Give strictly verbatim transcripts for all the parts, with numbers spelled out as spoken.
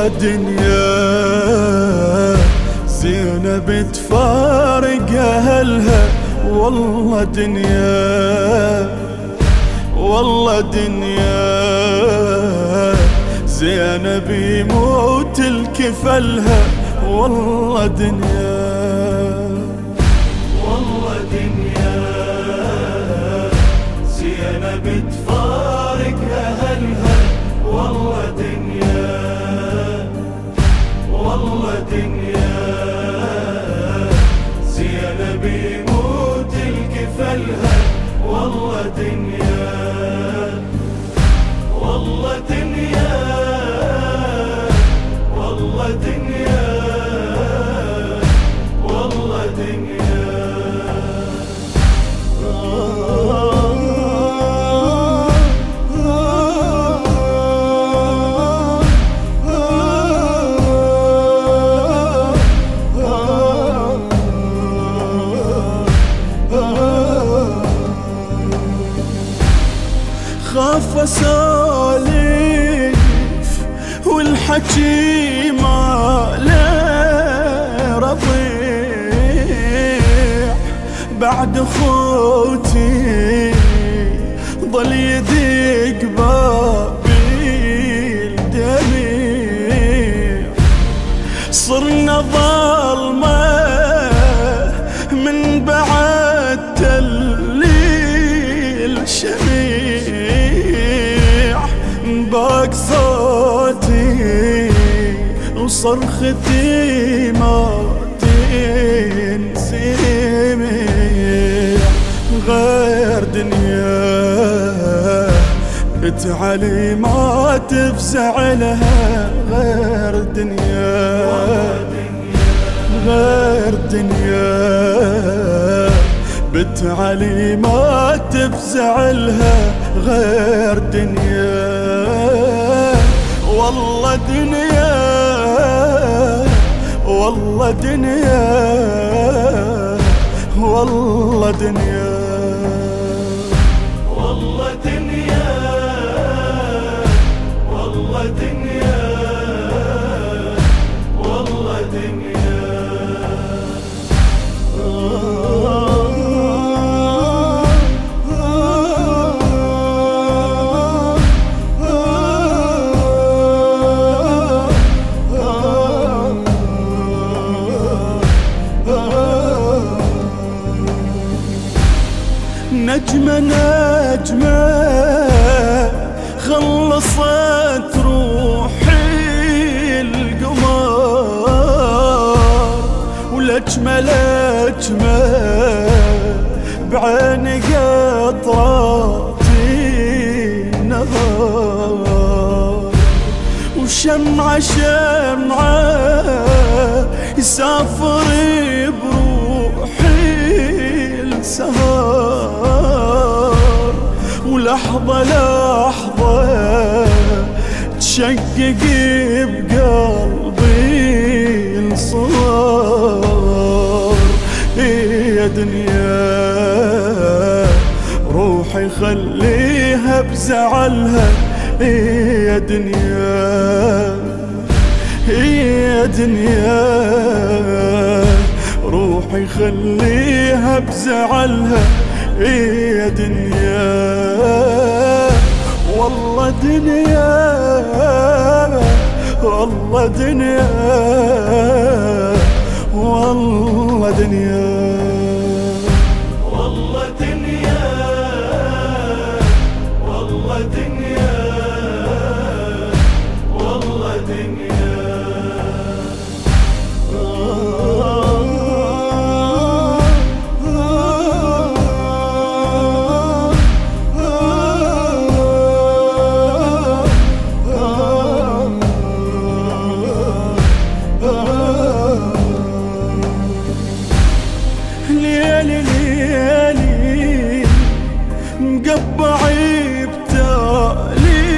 والله دنيا زينب تفارق أهلها، والله دنيا والله دنيا زينب يموت الكفلها، والله دنيا والله دنيا زينب تفارق أهلها، والله دنيا والله دنيا زينب يموت الكفلها، والله دنيا والله دنيا والله دنيا والله دنيا. خاف اسولف والحكي ما له رضيع، بعد خوتي ظل يدق بابي الدميع، صرنا ظلمة من بعد تليل شميع، باق صوتي وصرختي ما تنسمع، غير دنيا بتعلي ما تفزع لها، غير دنيا غير دنيا بتعلي ما تفزع لها، غير دنيا والله دنيا والله دنيا والله دنيا والله دنيا والله دنيا والله دنيا. نجمة نجمة خلصت روحي القمر، والأجمل أجمل بعين قطراتي النهار، وشمعة شمعة يسافر بروحي السهر، ولحظة لحظة تشقق بقلبي الصور، يا دنيا روحي خليها بزعلها، يا دنيا يا دنيا روحي خليها بزعلها، يا دنيا والله دنيا والله دنيا والله دنيا والله دنيا والله دنيا والله دنيا. ليالي ليالي مقبعي بتالي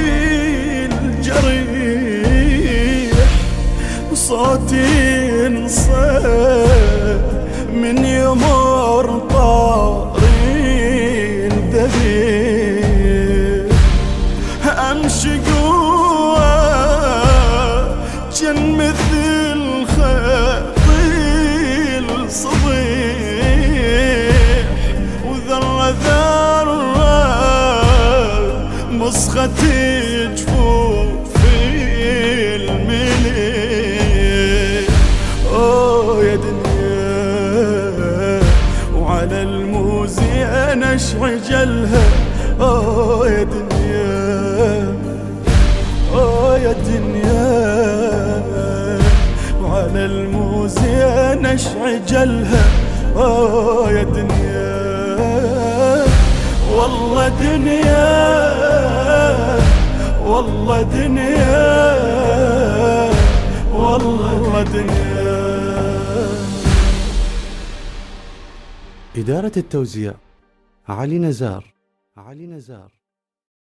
الجريح، وصوتي انصى من يمر طاري الذبيح، امشي قوة صرت جفوف المليل. اوه يا دنيا وعلى الموزين اشعجلها. اوه يا دنيا اوه يا دنيا وعلى الموزين اشعجلها. اوه يا دنيا والله دنيا والله دنيا والله دنيا. إدارة التوزيع علي نزار علي نزار